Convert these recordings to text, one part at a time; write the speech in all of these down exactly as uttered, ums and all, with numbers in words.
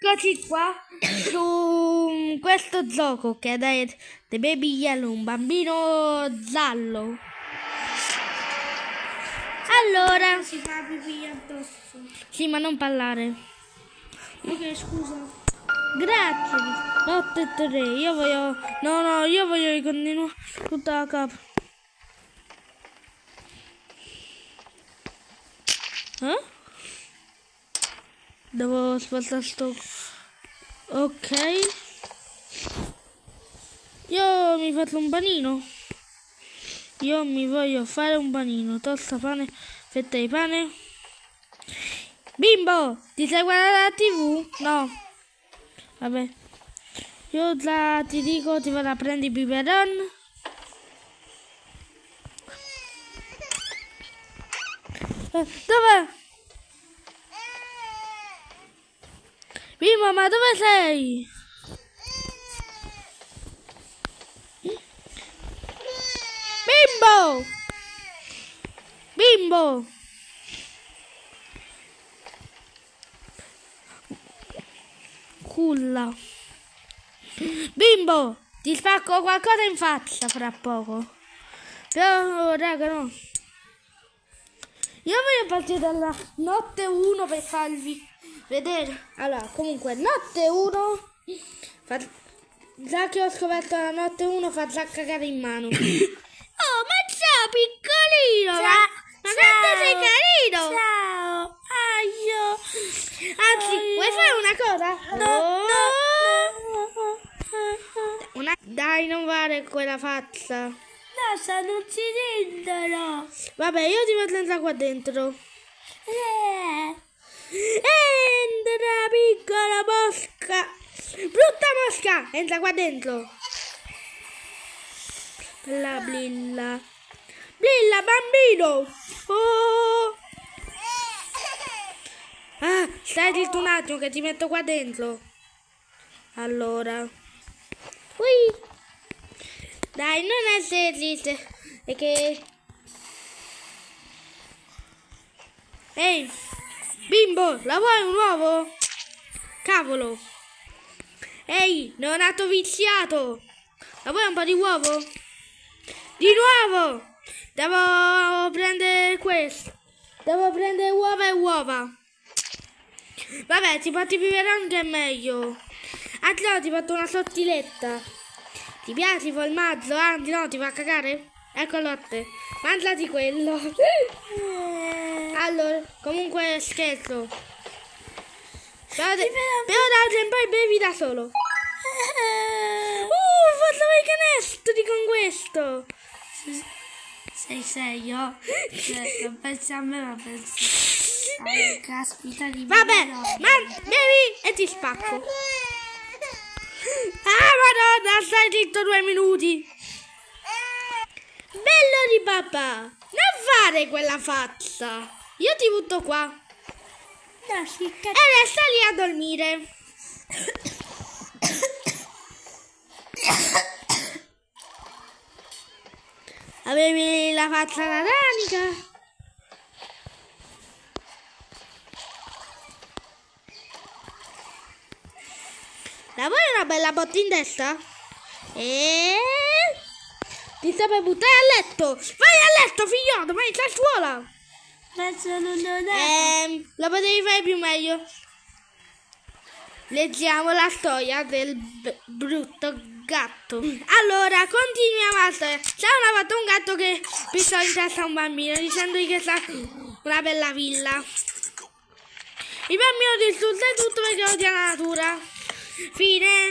Eccoci qua su questo gioco che è The Baby Yellow, un bambino giallo. Allora, si fa pipì addosso. Sì, ma non parlare. Ok, scusa. Grazie. Notte tre. Io voglio. No, no, io voglio ricontinuare tutta la capo. Eh? Devo spostare sto. Ok. Io mi faccio un panino. Io mi voglio fare un panino. Tosta pane, fetta di pane. Bimbo, ti sei guardata la tivù? No. Vabbè. Io già ti dico, ti vado a prendere i biberon. Eh, dov'è? Bimbo, ma dove sei? Bimbo! Bimbo! Culla. Bimbo! Ti spacco qualcosa in faccia fra poco. Però, raga, no. Io voglio partire dalla notte uno per farvi vedere. Allora, comunque, notte uno. Fa... Già che ho scoperto la notte uno, fa già cagare in mano. Oh, ma ciao piccolino! Ciao, Ma, ma quanto sei carino! Ciao! Aio! Anzi, Aio. vuoi fare una cosa? No, Oh. no, no. Una... Dai, non fare quella faccia. No, stanno uccidendolo! Vabbè, io ti metto entrare qua dentro. Eh. Entra, piccola mosca! Brutta mosca! Entra qua dentro. Bella Blilla. Blilla, bambino! Oh! Ah, stai zitto un attimo che ti metto qua dentro. Allora. Ui! Dai, non essere triste. È che... Ehi! Bimbo, la vuoi un uovo? Cavolo! Ehi, neonato viziato! La vuoi un po' di uovo? Di nuovo! Devo prendere questo. Devo prendere uova e uova. Vabbè, ti porti biberon che è meglio. Anzi no, ti porto una sottiletta. Ti piace il formaggio? Anzi no, ti fa cagare? Ecco latte. Mangiati quello. Allora, comunque scherzo. Però, de- però da oggi in poi bevi da solo. Uh, faccio i canestri con questo. Sei serio? Cioè, non pensi a me, ma pensi a caspita di Vabbè, biberon. ma bevi e ti spacco. Ah, madonna, stai zitto due minuti. Bello di papà. Non fare quella faccia. Io ti butto qua. No, si E resta lì a dormire. Avevi la faccia naranica. La vuoi una bella botta in testa? E... Ti sta per buttare a letto. Vai a letto, figliotto, vai a scuola. Ma sono neonato. Ehm, lo potevi fare più meglio. Leggiamo la storia del b- brutto gatto. Allora, continuiamo la storia. C'è una volta un gatto che picciò in testa a un bambino dicendogli che sta una bella villa. Il bambino distrugge tutto perché odia la natura. Fine.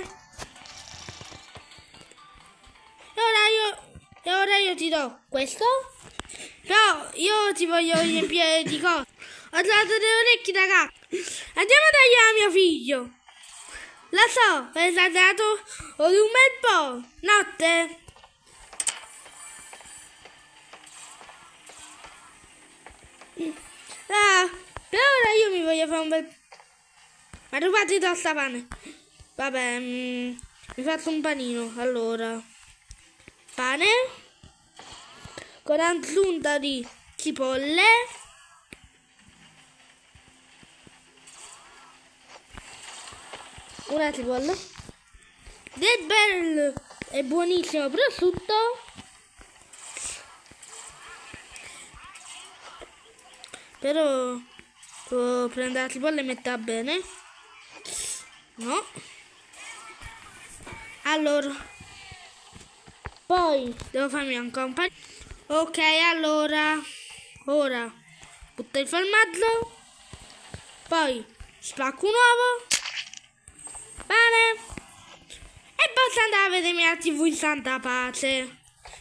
E ora io, e ora io ti do questo. Però io ti voglio riempire di cose. Ho trovato delle orecchie da gatto. Andiamo a tagliare a mio figlio. Lo so, ho esagerato di un bel po'. Notte. Ah, per ora io mi voglio fare un bel... Ma rubati tosta pane. Vabbè, mm, mi faccio un panino. Allora, pane con aggiunta di cipolle, una cipolla. Del bel e buonissimo prosciutto. Però devo prendere la cipolla e metterla bene. No. Allora. Poi devo farmi ancora un po'. Ok, allora. Ora butto il formaggio. Poi spacco un uovo. Bene. E posso andare a vedere la tivù in santa pace.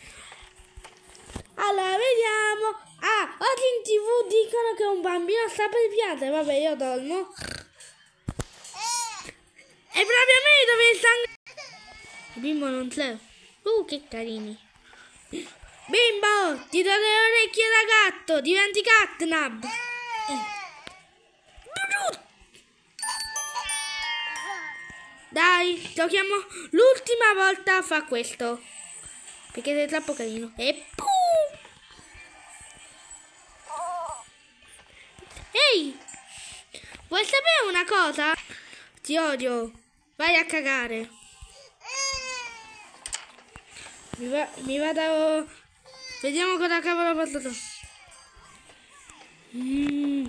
Allora, vediamo. Ah, oggi in tivù dicono che un bambino sta per piangere. Vabbè, io dormo. E proprio a me dove il sangue. Il bimbo non c'è. Uh, che carini. Bimbo, ti do le orecchie da gatto. Diventi Catnap. Eh. Dai, giochiamo l'ultima volta a fare questo. Perché sei troppo carino. E pum! Ehi! Vuoi sapere una cosa? Ti odio. Vai a cagare. Mi, va, mi vado... Vediamo cosa cavolo ho fatto. Mm.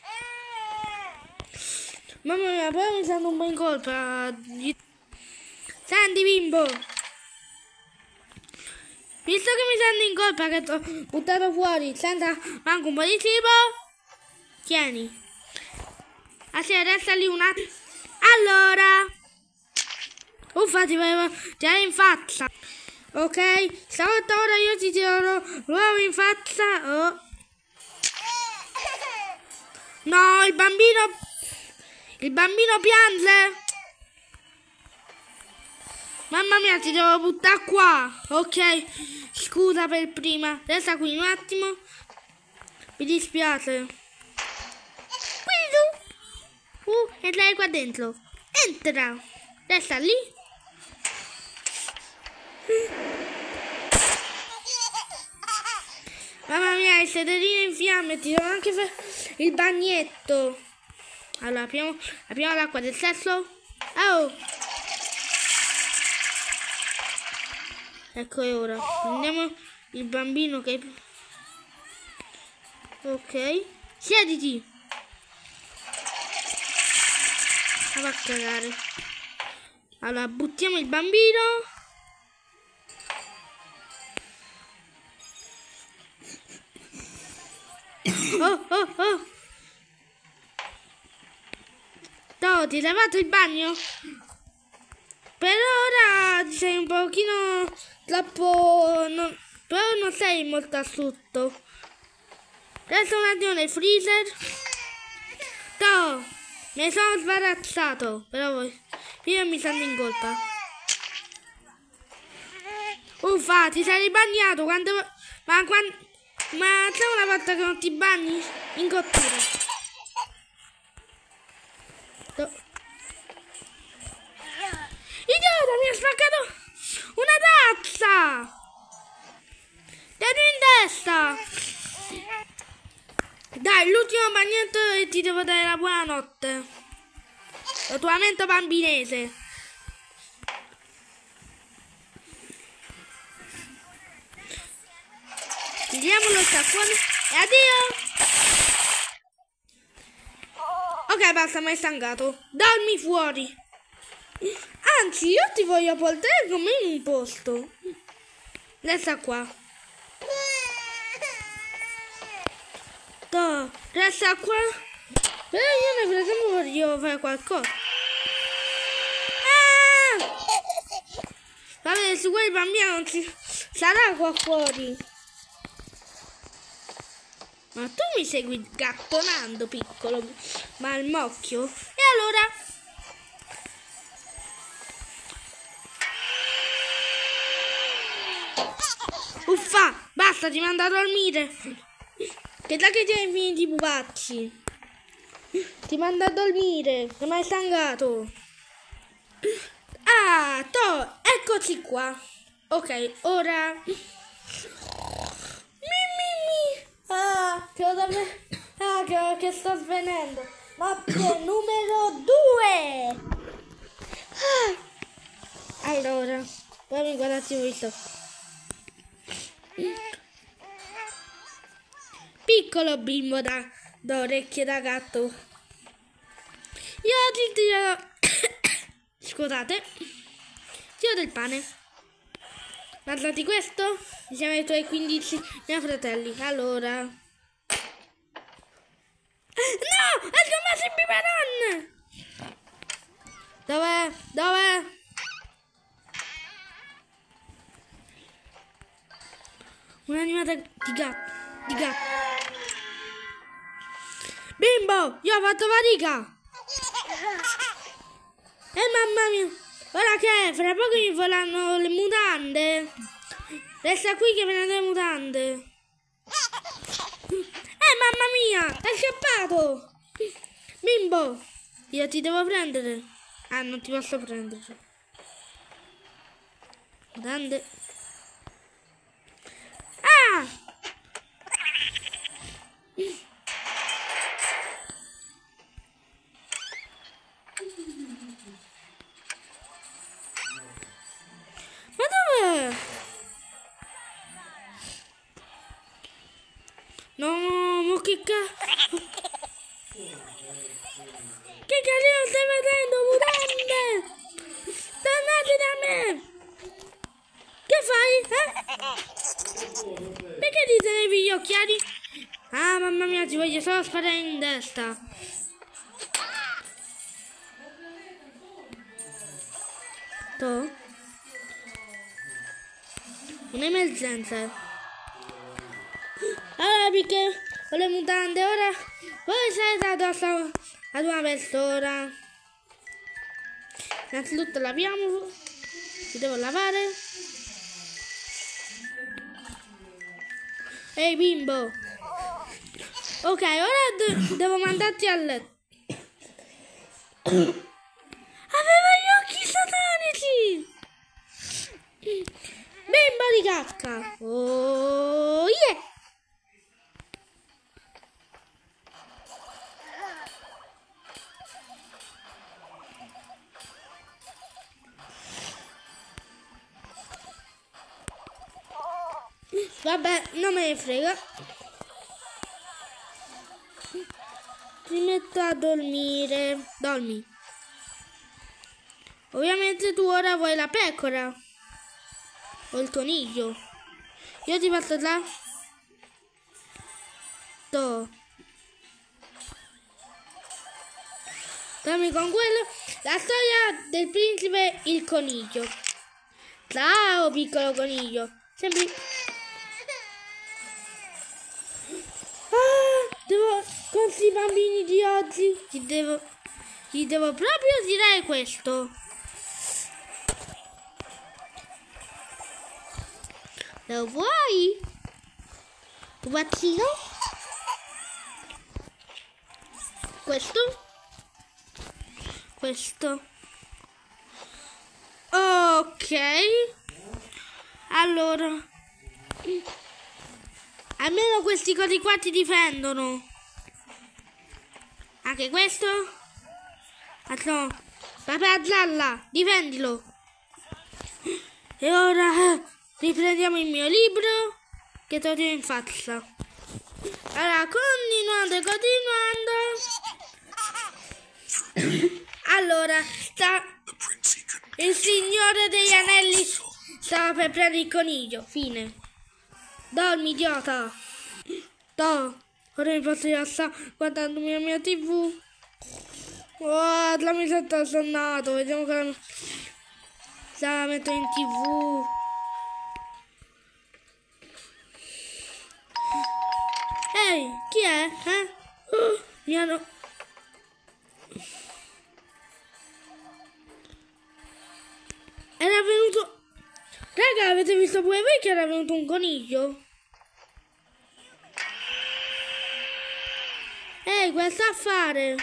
Mamma mia, poi mi sento un po' in colpa. Senti bimbo, visto che mi sento in colpa che ti ho buttato fuori senza manco un po' di cibo, tieni. Ah sì, resta lì un attimo. Allora, uffa, ti avevo già in faccia. Ok, stavolta ora io ti tiro l'uovo in faccia. Oh. No, il bambino... Il bambino piange. Mamma mia, ti devo buttare qua. Ok, scusa per prima. Resta qui un attimo. Mi dispiace. Uh, entrai qua dentro. Entra. Resta lì. Mamma mia, il sederino in fiamme. Ti devo anche fare il bagnetto. Allora, apriamo, apriamo l'acqua del sesso. Oh! Ecco, e ora prendiamo il bambino che... Ok. Siediti. Va a cagare. Allora, buttiamo il bambino. Oh, oh, oh. No, ti hai lavato il bagno? Per ora sei un pochino troppo... Non, però non sei molto asciutto. Resta un attimo nel freezer. No, mi sono sbarazzato. Però voi, io mi sento in colpa. Uffa, ti sei bagnato quando... Ma quando... Ma c'è una volta che non ti bagni? In cottura. No. Idiota, mi ha spaccato una tazza! Dentro in testa! Dai, l'ultimo bagnetto e ti devo dare la buonanotte. Attualmente bambinese. Chiudiamo lo sciacquone e addio! Ok, basta, mi hai stancato. Dormi fuori. Anzi, io ti voglio portare con me in un posto. Resta qua. No, resta qua. Però io nel frattempo voglio fare qualcosa. Ah! Vabbè, su quel bambino non ci sarà qua fuori. Ma tu mi segui gattonando, piccolo malmocchio? E allora? Uffa, basta, ti mando a dormire. Che da che ti hai finito i pupazzi? Ti mando a dormire, che mi hai stancato. Ah, to, eccoci qua. Ok, ora... Ah, che, ho da me... ah, che, che sto svenendo. Mappe numero due. Allora, ora, poi guarda un attimo visto. Piccolo bimbo da, da orecchie da gatto. Io ti tiro... Scusate. Tiro del pane. Guardati questo? Insieme ai tuoi quindici miei fratelli. Allora. No! È scommesso il biberon! Dov'è? Dov'è? Un'animata di gatto. Di gatto. Bimbo! Io ho fatto fatica! Eh mamma mia! Ora che? Fra poco mi volano le mutande. Resta qui che me ne le mutande. Eh mamma mia! È scappato! Bimbo! Io ti devo prendere. Ah, non ti posso prendere. Mutande. Ah! Ma dov'è? No, ma che cazzo? Che carino stai vedendo, mutande? Tornate da me! Che fai? Eh? Perché ti tenevi gli occhiali? Ah, mamma mia, ti voglio solo sparare in testa. Tu? Un'emergenza. Allora, perché con le mutande ora voi siete addosso ad una persona. Innanzitutto laviamo. Ti devo lavare. Ehi bimbo. Ok, ora de- devo mandarti a letto. Aveva gli occhi satanici. Bimbo di cacca. Oh yeah. Vabbè, non me ne frega. Ti metto a dormire. Dormi. Ovviamente tu ora vuoi la pecora. O il coniglio. Io ti porto là. To. Dormi con quello. La storia del principe il coniglio. Ciao piccolo coniglio. Sempre... Devo, con questi bambini di oggi, gli devo, gli devo proprio dire questo. Lo vuoi? Pupazzino? Questo? Questo? Ok. Allora... Almeno questi cosi qua ti difendono. Anche questo? No. Papà gialla, difendilo. E ora riprendiamo il mio libro che te lo tiro in faccia. Allora, continuando, continuando. Allora, sta... il Signore degli Anelli stava per prendere il coniglio. Fine. Dormi, idiota! No, ora mi posso rilassare guardandomi la mia tivù. Oh, la mi sento sonnato, vediamo cosa la metto in tivù. Ehi, chi è? Eh? Oh, mi hanno... Era venuto... Raga, avete visto pure voi che era venuto un coniglio? Ehi, questo a fare?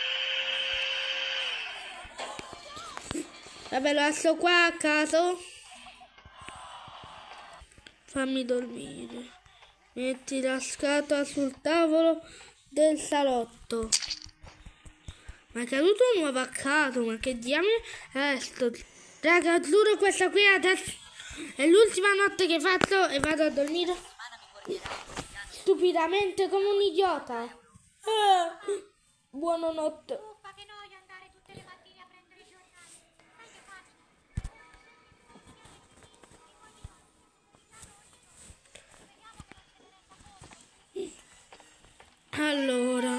Vabbè, lo lascio qua a caso. Fammi dormire. Metti la scatola sul tavolo del salotto. Ma è caduto un nuovo a caso, ma che diamine è sto? Raga, giuro questa qui adesso è l'ultima notte che faccio e vado a dormire stupidamente come un idiota. Eh, buonanotte. Allora,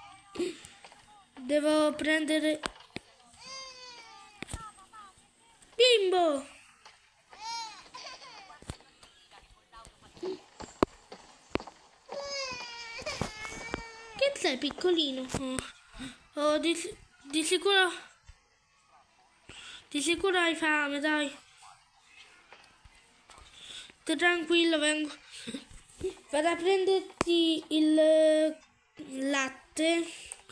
devo prendere Bimbo. Che sei piccolino? Oh, oh, di, di sicuro di sicuro hai fame, dai. Stai tranquillo, vengo. Vado a prenderti il latte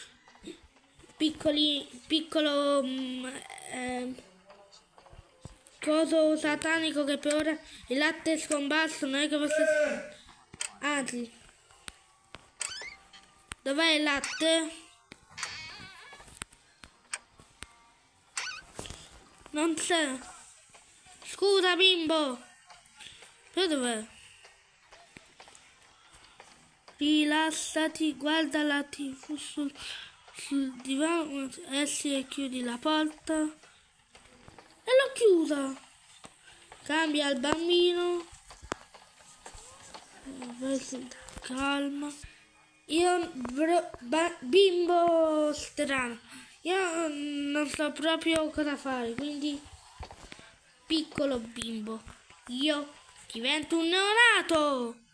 piccoli piccolo mm, eh, coso satanico che per ora il latte è scomparso, non è che fosse. Anzi, dov'è il latte? Non c'è. Scusa bimbo, però dov'è? Rilassati, guarda la tivù sul, sul divano, esci e chiudi la porta. E l'ho chiusa. Cambia il bambino. Calma. Io, bro, ba, bimbo strano. Io non so proprio cosa fare, quindi piccolo bimbo. Io divento un neonato.